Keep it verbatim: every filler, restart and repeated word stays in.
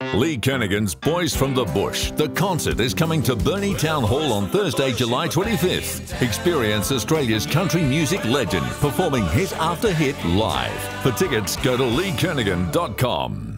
Lee Kernaghan's Boys from the Bush. The concert is coming to Burnie Town Hall on Thursday, July twenty-fifth. Experience Australia's country music legend performing hit after hit live. For tickets, go to lee kernaghan dot com.